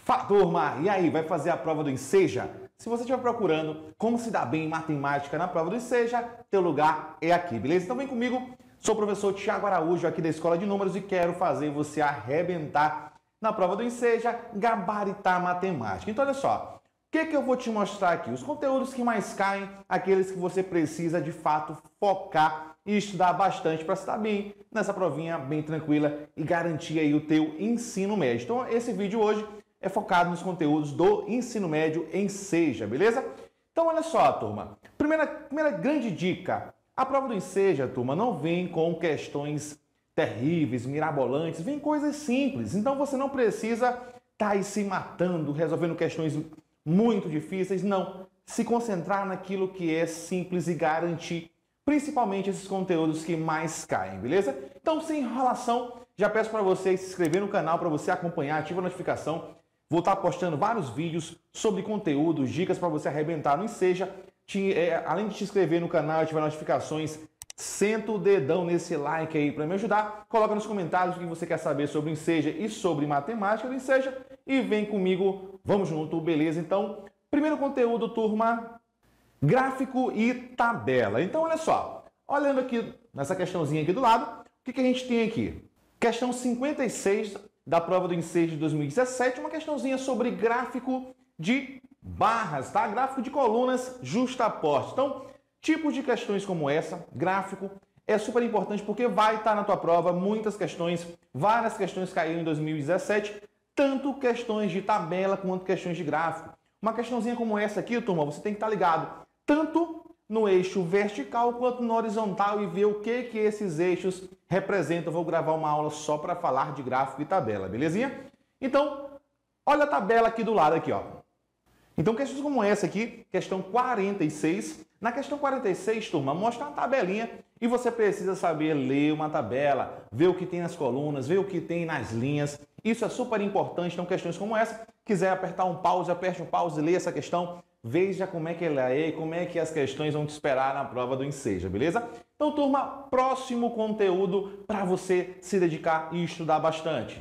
Fala, turma! E aí, vai fazer a prova do Enseja? Se você estiver procurando como se dar bem em matemática na prova do Enseja, teu lugar é aqui, beleza? Então vem comigo, sou o professor Thiago Araújo aqui da Escola de Números e quero fazer você arrebentar na prova do Enseja, gabaritar matemática. Então olha só, o que eu vou te mostrar aqui? Os conteúdos que mais caem, aqueles que você precisa de fato focar e estudar bastante para se dar bem nessa provinha bem tranquila e garantir aí o teu ensino médio. Então esse vídeo hoje é focado nos conteúdos do ensino médio Enseja, beleza? Então olha só, turma. Primeira grande dica. A prova do Enseja, turma, não vem com questões terríveis, mirabolantes, vem coisas simples. Então você não precisa estar aí se matando, resolvendo questões muito difíceis, não. Se concentrar naquilo que é simples e garantir principalmente esses conteúdos que mais caem, beleza? Então, sem enrolação, já peço para você se inscrever no canal para você acompanhar, ativa a notificação. Vou estar postando vários vídeos sobre conteúdos, dicas para você arrebentar no Enseja. Além de te inscrever no canal e ativar notificações, senta o dedão nesse like aí para me ajudar. Coloca nos comentários o que você quer saber sobre o Enseja e sobre matemática do Enseja. E vem comigo, vamos junto, beleza? Então, primeiro conteúdo, turma, gráfico e tabela. Então, olha só, olhando aqui nessa questãozinha aqui do lado, o que a gente tem aqui? Questão 56 da prova do Enseja de 2017, uma questãozinha sobre gráfico de barras, tá? Gráfico de colunas justapostas. Então, tipos de questões como essa, gráfico, é super importante porque vai estar na tua prova muitas questões, várias questões caíram em 2017, tanto questões de tabela quanto questões de gráfico. Uma questãozinha como essa aqui, turma, você tem que estar ligado tanto no eixo vertical quanto no horizontal e ver o que esses eixos representam. Eu vou gravar uma aula só para falar de gráfico e tabela, belezinha? Então, olha a tabela aqui do lado, aqui, ó. Então, questões como essa aqui, questão 46. Na questão 46, turma, mostra uma tabelinha e você precisa saber ler uma tabela, ver o que tem nas colunas, ver o que tem nas linhas. Isso é super importante. Então, questões como essa, quiser apertar um pause, aperte um pause e leia essa questão. Veja como é que ela é e como é que as questões vão te esperar na prova do Enseja, beleza? Então, turma, próximo conteúdo para você se dedicar e estudar bastante.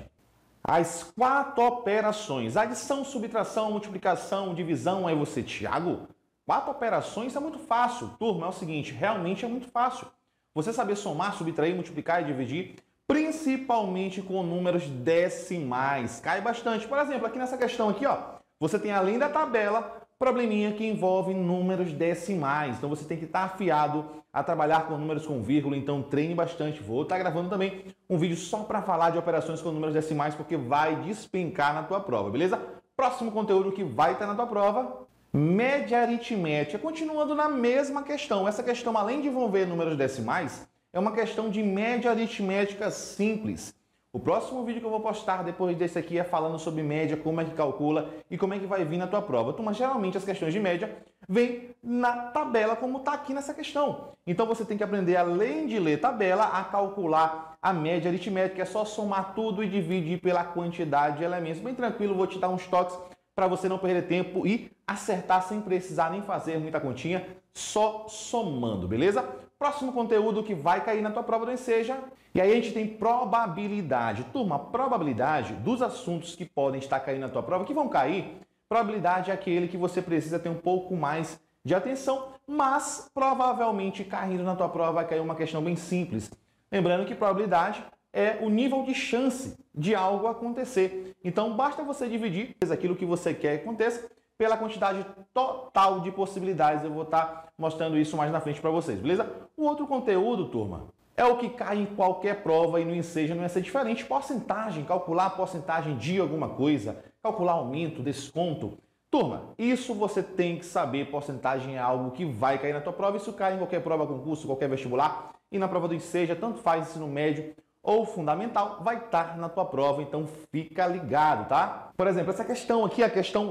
As 4 operações, adição, subtração, multiplicação, divisão. Aí você, Thiago, 4 operações é muito fácil. Turma, é o seguinte, realmente é muito fácil. Você saber somar, subtrair, multiplicar e dividir, principalmente com números decimais. Cai bastante. Por exemplo, aqui nessa questão aqui, ó, você tem além da tabela, probleminha que envolve números decimais. Então você tem que estar afiado a trabalhar com números com vírgula, então treine bastante. Vou estar gravando também um vídeo só para falar de operações com números decimais, porque vai despencar na tua prova, beleza? Próximo conteúdo que vai estar na tua prova, média aritmética. Continuando na mesma questão. Essa questão, além de envolver números decimais, é uma questão de média aritmética simples. O próximo vídeo que eu vou postar depois desse aqui é falando sobre média, como é que calcula e como é que vai vir na tua prova. Turma, geralmente as questões de média vêm na tabela como está aqui nessa questão. Então você tem que aprender, além de ler tabela, a calcular a média aritmética. É só somar tudo e dividir pela quantidade de elementos. Bem tranquilo, vou te dar uns toques para você não perder tempo e acertar sem precisar nem fazer muita continha, só somando, beleza? Próximo conteúdo que vai cair na tua prova do Enseja. E aí a gente tem probabilidade. Turma, probabilidade dos assuntos que podem estar caindo na tua prova, que vão cair, probabilidade é aquele que você precisa ter um pouco mais de atenção, mas provavelmente caindo na tua prova vai cair uma questão bem simples. Lembrando que probabilidade é o nível de chance de algo acontecer. Então basta você dividir aquilo que você quer que aconteça pela quantidade total de possibilidades. Eu vou estar mostrando isso mais na frente para vocês, beleza? O outro conteúdo, turma, é o que cai em qualquer prova e no Enseja não ia ser diferente. Porcentagem, calcular a porcentagem de alguma coisa, calcular aumento, desconto. Turma, isso você tem que saber. Porcentagem é algo que vai cair na tua prova. Isso cai em qualquer prova, concurso, qualquer vestibular. E na prova do Enseja, tanto faz ensino médio ou fundamental, vai estar na tua prova, então fica ligado, tá? Por exemplo, essa questão aqui, a questão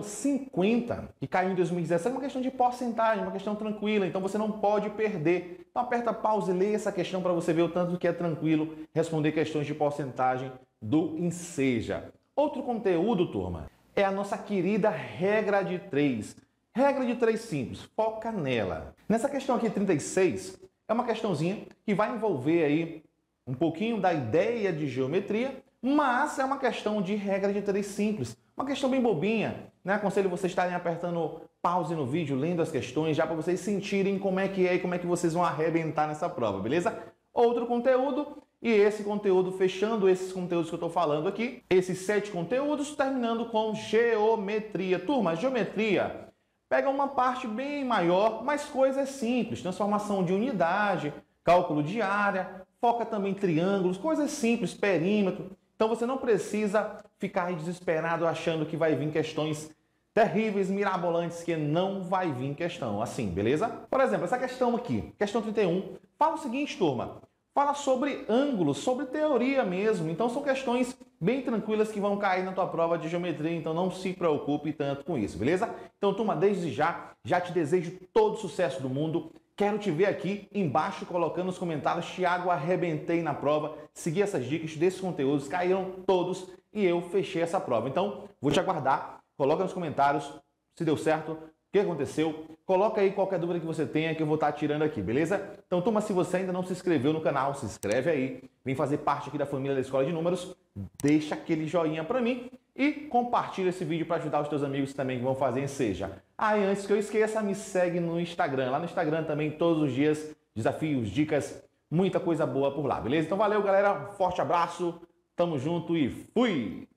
50, que caiu em 2017, é uma questão de porcentagem, uma questão tranquila, então você não pode perder. Então aperta pause e lê essa questão para você ver o tanto que é tranquilo responder questões de porcentagem do Enseja. Outro conteúdo, turma, é a nossa querida regra de 3. Regra de 3 simples, foca nela. Nessa questão aqui, 36, é uma questãozinha que vai envolver aí um pouquinho da ideia de geometria, mas é uma questão de regra de 3 simples. Uma questão bem bobinha, né? Aconselho vocês estarem apertando pause no vídeo, lendo as questões, já para vocês sentirem como é que é e como é que vocês vão arrebentar nessa prova, beleza? Outro conteúdo, e esse conteúdo, fechando esses conteúdos que eu estou falando aqui, esses 7 conteúdos, terminando com geometria. Turma, geometria pega uma parte bem maior, mas coisas simples, transformação de unidade, cálculo de área, foca também em triângulos, coisas simples, perímetro. Então você não precisa ficar aí desesperado achando que vai vir questões terríveis, mirabolantes, que não vai vir questão assim, beleza? Por exemplo, essa questão aqui, questão 31, fala o seguinte, turma, fala sobre ângulos, sobre teoria mesmo. Então são questões bem tranquilas que vão cair na tua prova de geometria, então não se preocupe tanto com isso, beleza? Então, turma, desde já te desejo todo o sucesso do mundo. Quero te ver aqui embaixo colocando nos comentários, Thiago, arrebentei na prova, segui essas dicas desses conteúdos, caíram todos e eu fechei essa prova. Então, vou te aguardar, coloca nos comentários se deu certo, o que aconteceu, coloca aí qualquer dúvida que você tenha que eu vou estar tirando aqui, beleza? Então, turma, se você ainda não se inscreveu no canal, se inscreve aí, vem fazer parte aqui da família da Escola de Números, deixa aquele joinha para mim e compartilha esse vídeo para ajudar os teus amigos também que vão fazer em Seja. Ah, e antes que eu esqueça, me segue no Instagram. Lá no Instagram também, todos os dias, desafios, dicas, muita coisa boa por lá, beleza? Então valeu, galera. Forte abraço, tamo junto e fui!